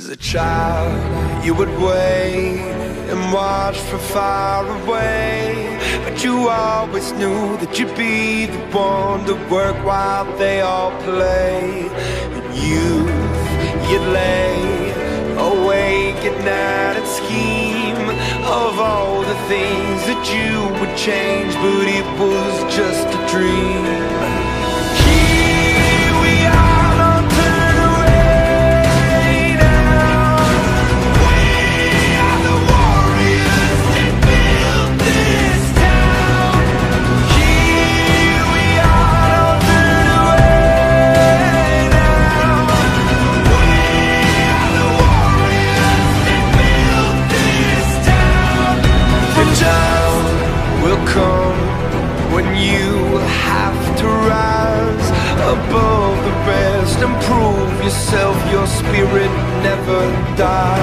As a child, you would wait and watch from far away, but you always knew that you'd be the one to work while they all play. And you'd lay awake at night and scheme of all the things that you would change, but it was just a dream. When you have to rise above the rest and prove yourself, your spirit never dies.